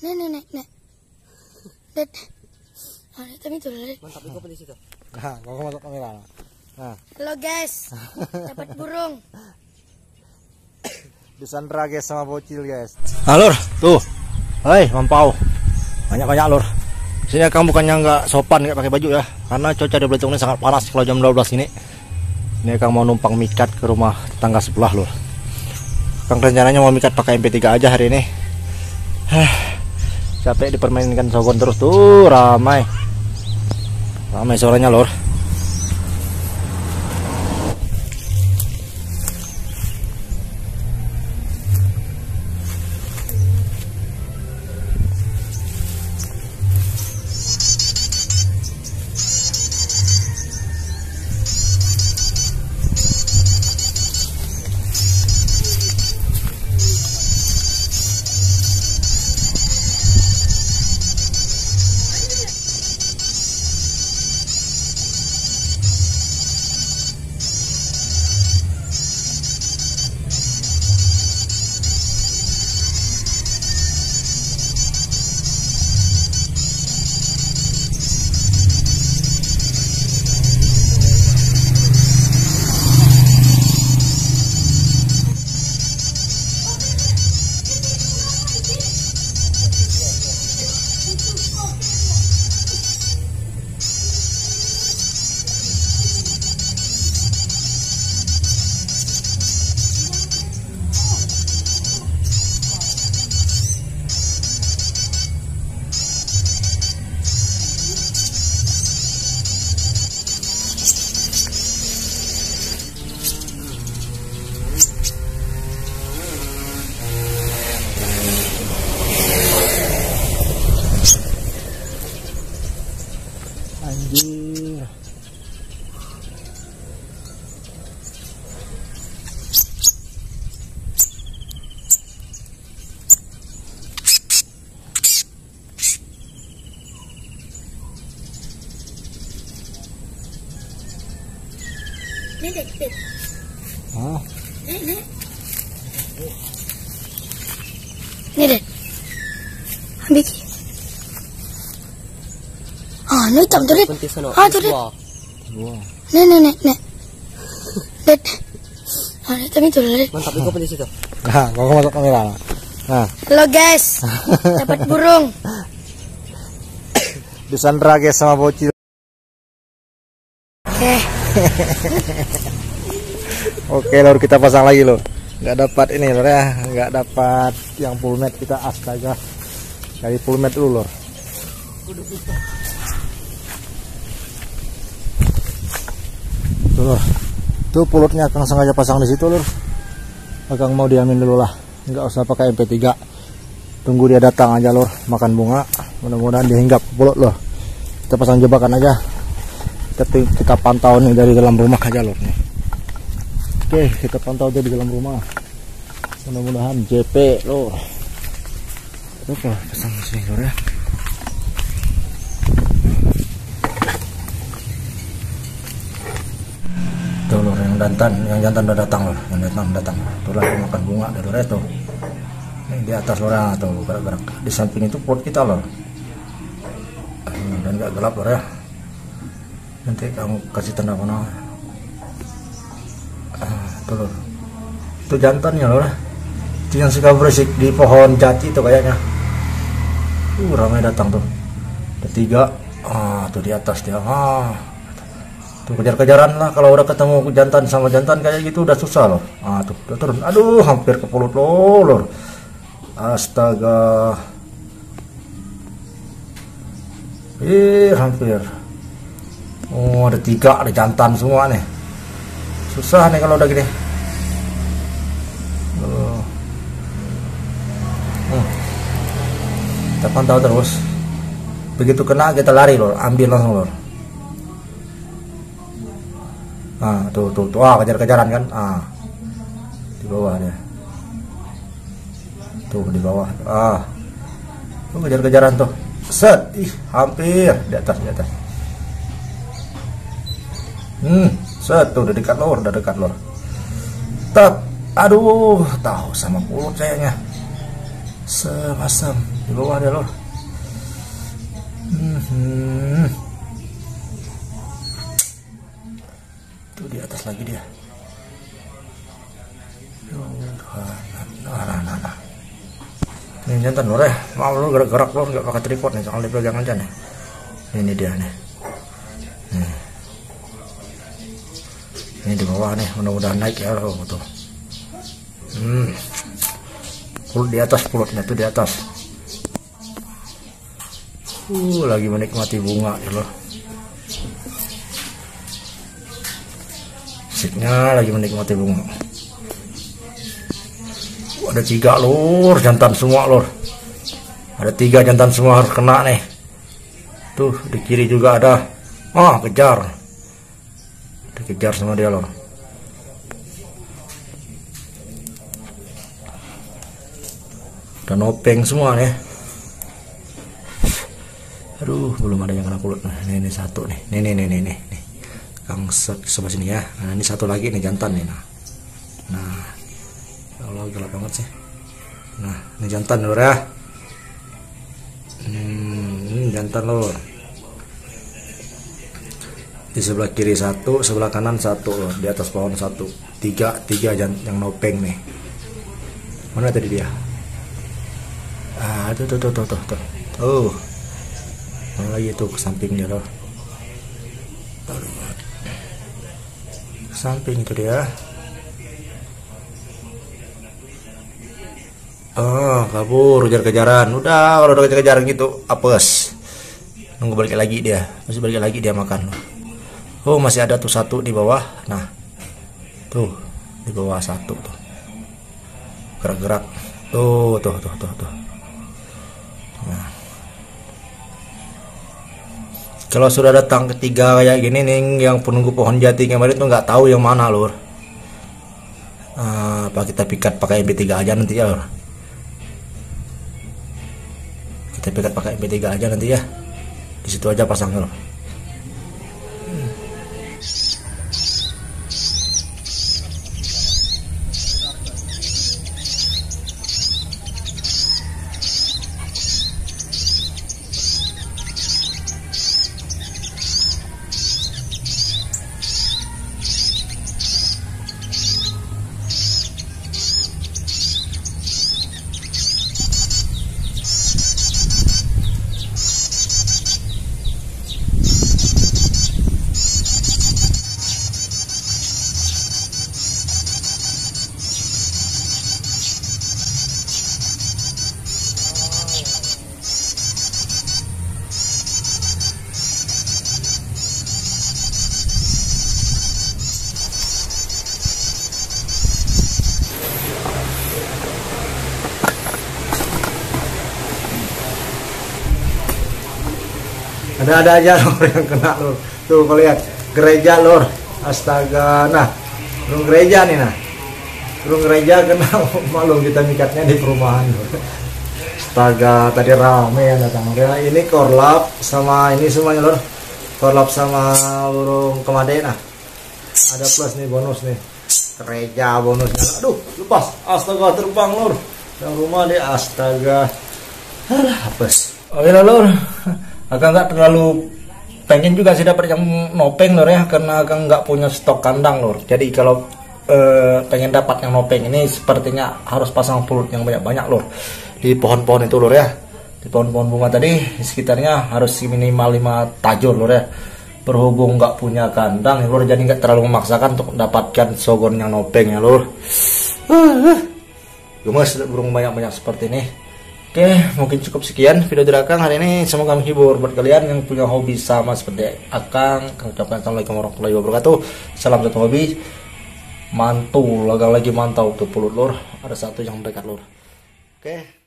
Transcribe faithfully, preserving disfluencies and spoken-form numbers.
Nek, nek, nek, nek. Dek. Ah, tapi itu dek. Mantap itu di situ. Nah, kau masuk kamera. Nah. Halo guys, dapat burung. Disandra guys sama bocil guys. Nah, lur, tuh. Hei, mampau. Banyak-banyak lur. Sini Kang bukannya nggak sopan nggak pakai baju ya, karena cuaca di Belitung ini sangat panas kalau jam dua belas ini. Ini Kang mau numpang mikat ke rumah tetangga sebelah lur. Kang rencananya mau mikat pakai M P tiga aja hari ini. Capek dipermainkan sogon terus tuh, ramai. Ramai suaranya lur. Anjir. Nek, dek, dek. Ah, Nek, nek. Nih dek. Ambil. Ah, ini hitam tuh dek. Ah, tuh dek. wah. Nek, nek, nek, nek. Dek. Ah, tapi itu dek. Mantap itu di situ. Nah, kau masuk kamera. Nah, Halo guys, dapat burung. Disandra guys sama bocil. Oke. Oke lor, kita pasang lagi lor. Nggak dapat ini lor ya, nggak dapat yang full mat, kita astaga cari full mat dulu lor. Tuh lor, tuh pulutnya Kang sengaja pasang di situ lor. Kang mau diamin dulu lah, nggak usah pakai M P tiga. Tunggu dia datang aja lor, makan bunga. Mudah-mudahan dia hinggap ke pulut lor. Kita pasang jebakan aja. Kita, kita pantau nih dari dalam rumah aja lor nih. Oke, kita pantau aja di dalam rumah. Mudah-mudahan J P lor. Apa pasang sini lor ya. Tuh lor, yang jantan, yang jantan udah datang lor, yang jantan datang. Tuh lagi makan bunga dari lor itu. Ini di atas lor ya, tuh gerak-gerak. Di samping itu pot kita lor. Dan gak gelap lor ya. Nanti kamu kasih tanda mana. Ah, tuh lor. Itu jantannya lor. Itu yang suka berisik di pohon jati itu kayaknya. Uh, ramai datang tuh. Ada tiga. Ah, tuh di atas dia. Ah. Tuh kejar-kejaran lah, kalau udah ketemu jantan sama jantan kayak gitu udah susah loh. Ah, tuh udah turun. Aduh, hampir ke pulut loh, lor. Astaga. Eh, hampir. Oh, ada tiga, ada jantan semua nih. Susah nih kalau udah gini. Oh. Hmm. Kita pantau terus. Begitu kena kita lari lor, ambil langsung lor. Ah, tuh tuh tuh, ah, kejar-kejaran kan? Ah, di bawah dia. Tuh di bawah. Ah, tuh kejar-kejaran tuh. Set, ih, hampir di atas di atas. Hmm, set tuh udah dekat lor, udah dekat lor. Tap, aduh, tahu sama pulut sayangnya. Semasam di bawah ada lor. Hmm. Tuh di atas lagi dia. Nah, nah, nah, nah. Ini jantan lor ya. Mau lor gerak-gerak lor, nggak pakai tripod nih, soalnya dipegang aja nih. Ini dia nih. Nih. Ini di bawah nih, mudah-mudahan naik ya lor tuh. Hmm. Pulut di atas, pulutnya tuh di atas. Uh, lagi menikmati bunga ya lor. Siknya lagi menikmati bunga. Uh, ada tiga lor, jantan semua lor. Ada tiga jantan semua harus kena nih. Tuh di kiri juga ada. Ah, kejar. Dikejar sama dia lor. Udah nopeng semua nih. Aduh, belum ada yang kena pulut. Nah, ini, ini satu nih. Nih, nih, nih, nih, nih. Yang sebelah sini ya. Nah, ini satu lagi nih jantan nih. Nah, nah, ya Allah gelap banget sih. Nah, ini jantan lor ya. Hmm, ini jantan lor. Di sebelah kiri satu, sebelah kanan satu lor. Di atas pohon satu. Tiga, tiga yang nopeng nih. Mana tadi dia? Ah, tuh tuh tuh tuh tuh tuh. Oh. Mana lagi tuh ke samping dia loh. Ke samping itu dia. Oh, kabur kejar-kejaran. Udah, kalau udah kejar-kejaran gitu, apes. Nunggu balik lagi dia. Masih balik lagi dia makan loh. Oh, masih ada tuh satu di bawah. Nah. Tuh, di bawah satu tuh. Gerak-gerak. Tuh, tuh, tuh, tuh, tuh. Nah. Kalau sudah datang ketiga kayak gini nih, yang penunggu pohon jati kemarin tuh nggak tahu yang mana lur. Uh, apa kita pikat pakai M P tiga aja nanti ya lur. Kita pikat pakai M P tiga aja nanti ya. Di situ aja pasangnya lur. Ada-ada aja lor yang kena lor. Tuh kau lihat gereja lor. Astaga. Nah, burung gereja nih nah. Burung gereja kena. Maklum kita mikatnya di perumahan lor. Astaga, tadi rame yang datang. Ya, ini korlap sama ini semuanya lor. Korlap sama burung kemade nah. Ada plus nih bonus nih. Gereja bonusnya. Aduh, lepas. Astaga, terbang lor. Yang rumah deh astaga. Alah, apes. Oke lor. Akang nggak terlalu pengen juga sih dapat yang nopeng lor ya, karena akang nggak punya stok kandang lor. Jadi kalau eh, pengen dapat yang nopeng ini sepertinya harus pasang pulut yang banyak-banyak lor di pohon-pohon itu lor ya. Di pohon-pohon bunga tadi di sekitarnya harus minimal lima tajur lor ya. Berhubung nggak punya kandang lor, jadi nggak terlalu memaksakan untuk mendapatkan sogon yang nopeng ya lor. Gemes burung banyak-banyak seperti ini. Oke, mungkin cukup sekian video dari Akang hari ini. Semoga menghibur buat kalian yang punya hobi sama seperti Akang. Kang ucapkan assalamualaikum warahmatullahi wabarakatuh. Salam satu hobi. Mantul, lagi lagi mantau tuh pulut lur. Ada satu yang dekat lur. Oke.